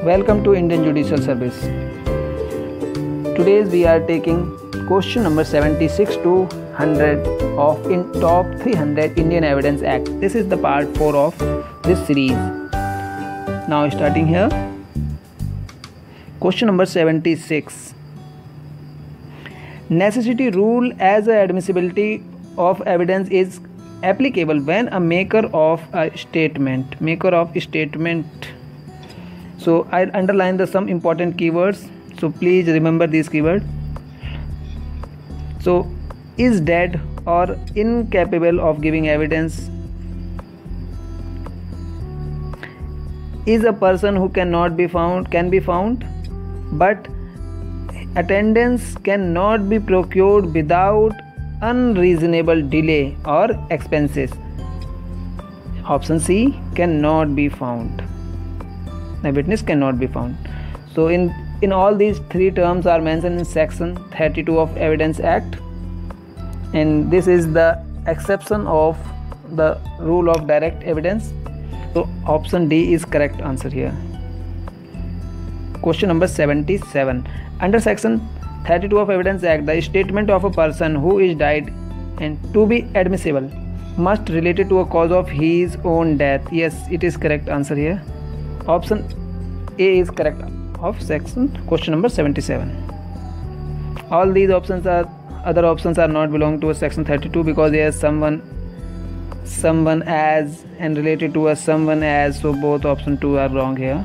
Welcome to Indian Judicial Service. Today we are taking question number 76 to 100 of in top 300 Indian Evidence Act. This is the part 4 of this series. Now starting here. Question number 76. Necessity rule as a admissibility of evidence is applicable when a maker of statement. So I underline some important keywords. So please remember these keywords. So is dead or incapable of giving evidence. Is a person who can be found, but attendance cannot be procured without unreasonable delay or expenses. Option C, cannot be found. The witness cannot be found. So in all these three terms are mentioned in section 32 of Evidence Act, and this is the exception of the rule of direct evidence. So option D is correct answer here. Question number 77. Under section 32 of Evidence Act, the statement of a person who is died and to be admissible must related to a cause of his own death. Yes, it is correct answer here. Option A is correct of section question number 77. All these other options are not belong to a section 32 because there is someone as and related to a someone as, so both option 2 are wrong here.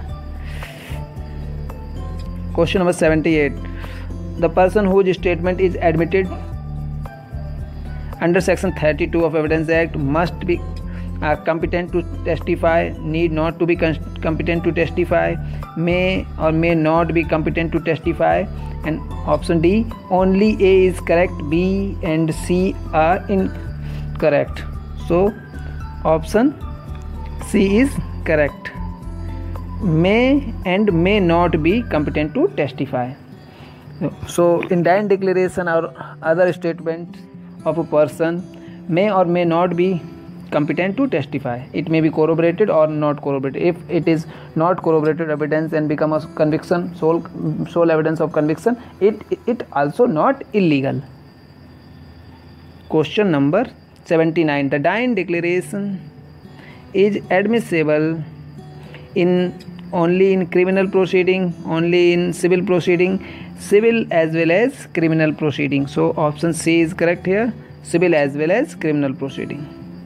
Question number 78. The person whose statement is admitted under section 32 of Evidence Act must be competent to testify, need not to be competent to testify, may or may not be competent to testify, and option D, only A is correct, B and C are incorrect. So option C is correct. May and may not be competent to testify. So indictment declaration or other statement of a person may or may not be competent to testify. It may be corroborated or not corroborated. If it is not corroborated evidence and become a conviction, sole evidence of conviction, it also not illegal. Question number 79. The dying declaration is admissible only in criminal proceeding, only in civil proceeding, civil as well as criminal proceeding. So option C is correct here, civil as well as criminal proceeding.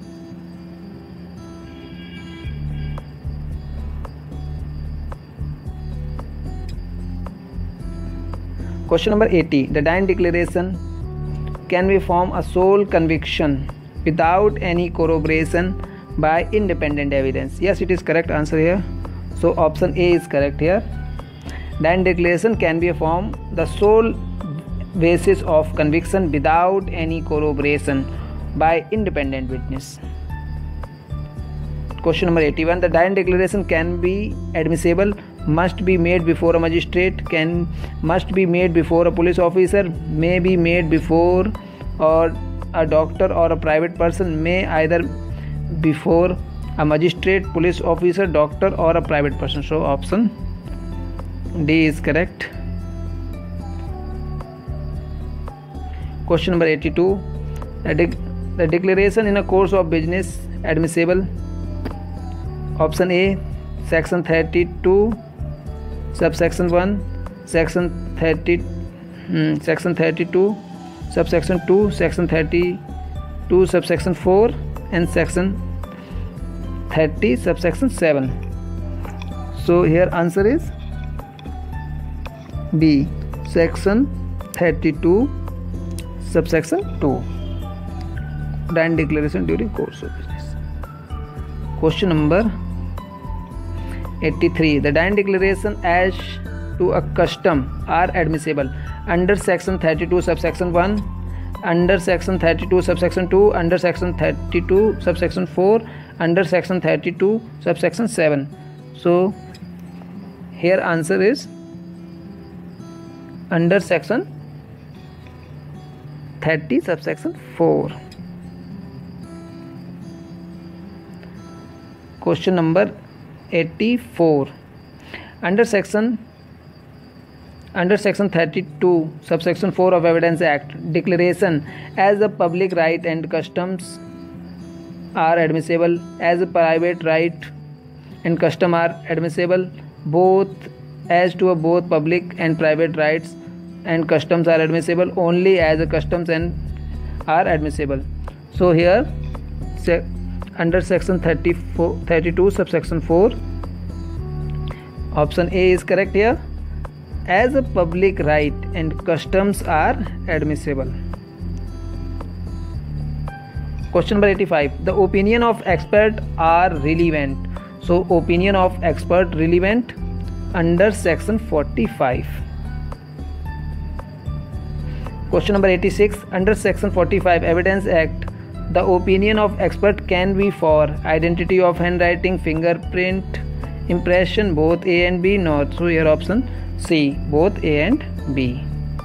Question number 80. The dying declaration can be form a sole conviction without any corroboration by independent evidence. Yes, it is correct answer here. So option A is correct here. Dying declaration can be form the sole basis of conviction without any corroboration by independent witness. Question number 81. The dying declaration can be admissible, must be made before a magistrate, must be made before a police officer, may be made before or a doctor or a private person, may either before a magistrate, police officer, doctor or a private person. So option D is correct. Question number 82. The declaration in a course of business admissible. Option A, section 32 subsection 1, section 32 subsection 2, section 32 subsection 4 and section 30 subsection 7. So here answer is B, section 32 subsection 2, dying declaration during course of business. Question number 83. The dying declaration as to a custom are admissible under section 32 subsection 1, under section 32 subsection 2, under section 32 subsection 4, under section 32 subsection 7. So here answer is under section 30 subsection 4. Question number 84. Under section 32 subsection 4 of Evidence Act, declaration as a public right and customs are admissible as a private right and custom are admissible both as to both public and private rights and customs are admissible only as a customs and are admissible. So here under section 32 subsection 4, option A is correct here. As a public right and customs are admissible. Question number 85. The opinion of expert are relevant. So opinion of expert relevant under section 45. Question number 86. Under section 45 Evidence Act, the opinion of expert can be for identity of handwriting, fingerprint, impression, both A and B, not. So here option C, both A and B.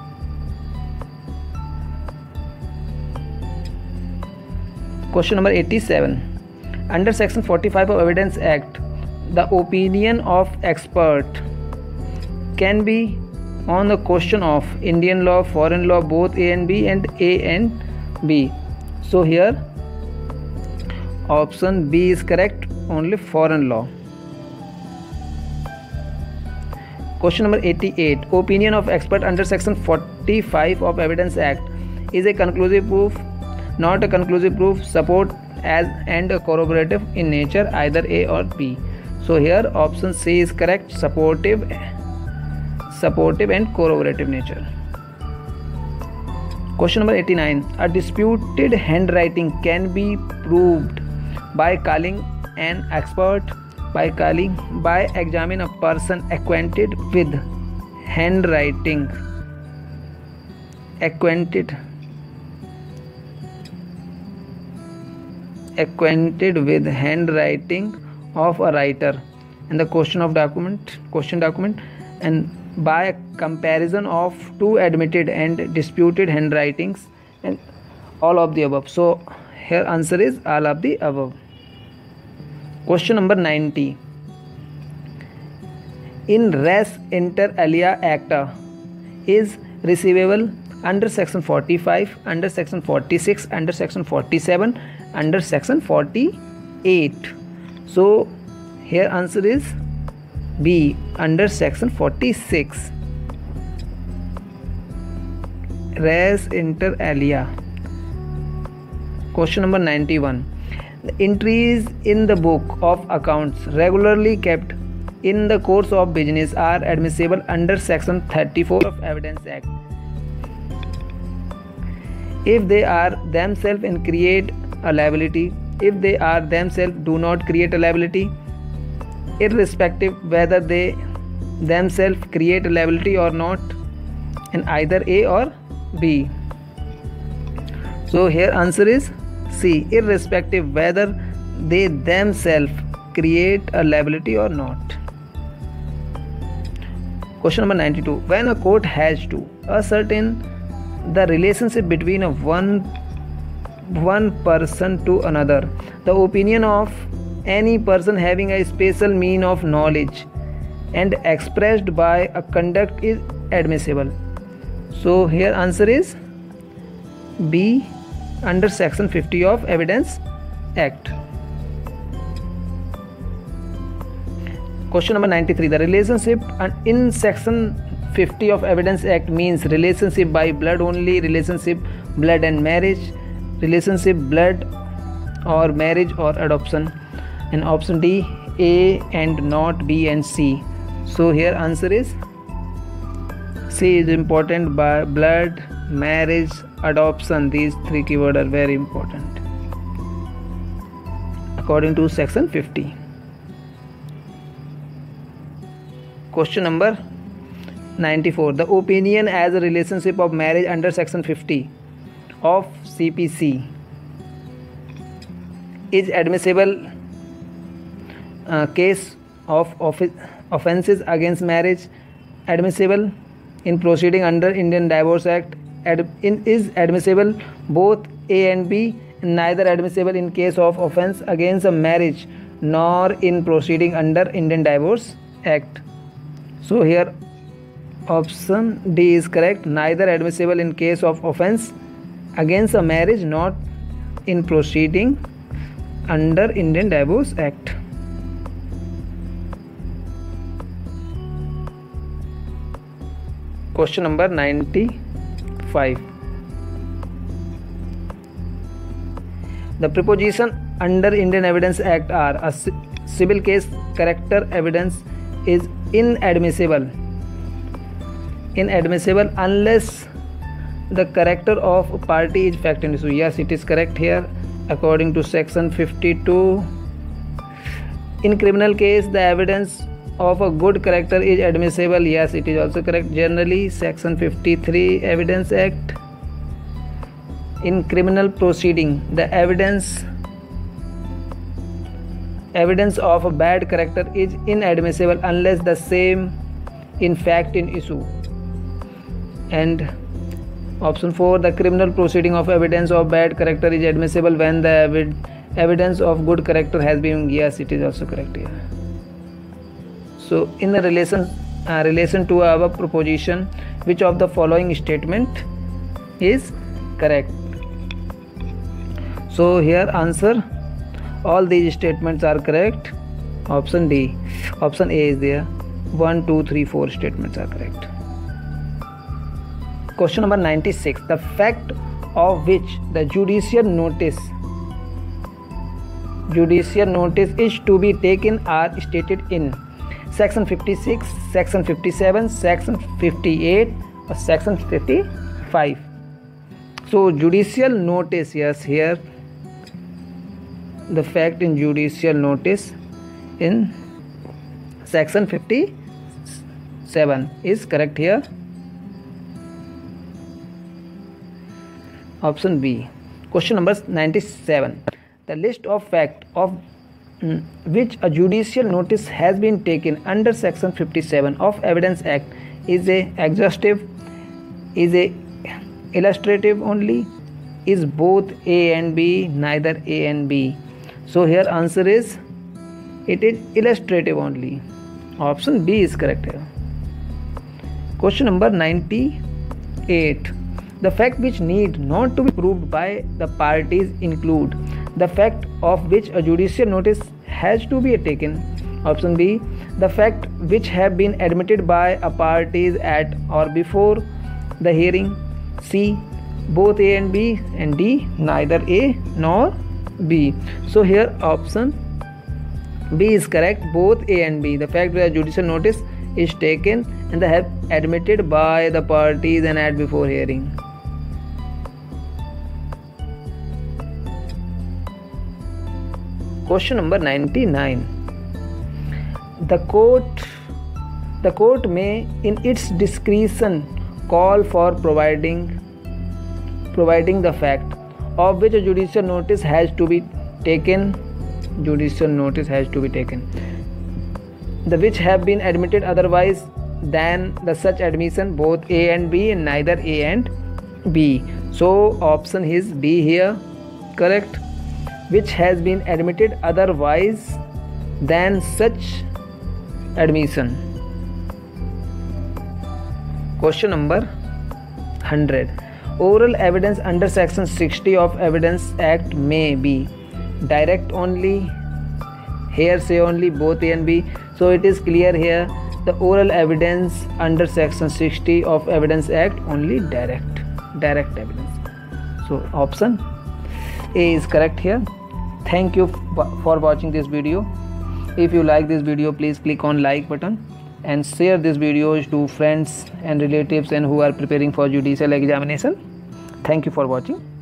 Question number 87. Under section 45 of Evidence Act, the opinion of expert can be on the question of Indian law, foreign law, both A and B, and A and B. So here option B is correct, only foreign law. Question number 88. Opinion of expert under section 45 of Evidence Act is a conclusive proof, not a conclusive proof, support as and corroborative in nature, either A or B. So here option C is correct, supportive and corroborative nature. Question number 89. A disputed handwriting can be proved by calling an expert, by examine a person acquainted with handwriting, of a writer and the question document, and by a comparison of two admitted and disputed handwritings, and all of the above. So here answer is all of the above. Question number 90. In res inter alia acta is receivable under section 45, under section 46, under section 47, under section 48. So here answer is B, under section 46. Res inter alia. Question number 91. The entries in the book of accounts regularly kept in the course of business are admissible under section 34 of Evidence Act if they are themselves and create a liability, if they are themselves do not create a liability, irrespective whether they themselves create a liability or not, and either A or B. So here answer is C, irrespective whether they themselves create a liability or not. Question number 92. When a court has to ascertain the relationship between one person to another, the opinion of any person having a special mean of knowledge and expressed by a conduct is admissible. So here answer is B, under section 50 of Evidence Act. Question number 93. The relationship in section 50 of Evidence Act means relationship by blood only, relationship blood and marriage, relationship blood or marriage or adoption, and option D, A and not B and C. So here answer is C is important. By blood, marriage, adoption, these three keywords are very important according to section 50. Question number 94. The opinion as a relationship of marriage under section 50 of CPC is admissible case of offences against marriage, admissible in proceeding under Indian Divorce Act, is admissible both A and B, neither admissible in case of offence against a marriage nor in proceeding under Indian Divorce Act. So here option D is correct. Neither admissible in case of offense against a marriage not in proceeding under Indian Divorce Act. Question number 95. The preposition under Indian Evidence Act are: a civil case character evidence is inadmissible unless the character of a party is fact and issue. Yes, it is correct here according to section 52. In criminal case, the evidence of a good character is admissible. Yes, it is also correct. Generally, section 53 Evidence Act. In criminal proceeding, the evidence of a bad character is inadmissible unless the same in fact in issue. And option 4, the criminal proceeding of evidence of bad character is admissible when the evidence of good character has been. Yes, it is also correct here. So in the relation to our proposition, which of the following statement is correct? So here answer, all these statements are correct. Option D, option A is there. 1, 2, 3, 4 statements are correct. Question number 96. The fact of which the judicial notice is to be taken are stated in section 56, section 57, section 58 or section 55. So judicial notice, yes, here the fact in judicial notice in section 57 is correct here. Option B. Question number 97. The list of fact of which a judicial notice has been taken under section 57 of Evidence Act is a exhaustive, is a illustrative only, is both A and B, neither A and B. So here answer is, it is illustrative only. Option B is correct here. Question number 98. The fact which need not to be proved by the parties include the fact of which a judicial notice has to be taken. Option B, the fact which have been admitted by a parties at or before the hearing. C, both A and B, and D, neither A nor B. So here option B is correct, both A and B. The fact where judicial notice is taken and they have admitted by the parties and at before hearing. Question number 99. The court may in its discretion call for providing the fact of which a judicial notice has to be taken. The which have been admitted otherwise than the such admission, both A and B and neither A and B. So option is B here correct, which has been admitted otherwise than such admission. Question number 100. Oral evidence under section 60 of Evidence Act may be direct only, hearsay only, both A and B. So it is clear here, the oral evidence under section 60 of Evidence Act only direct evidence. So option A is correct here. Thank you for watching this video. If you like this video, please click on like button and share this videos to friends and relatives and who are preparing for judicial examination. Thank you for watching.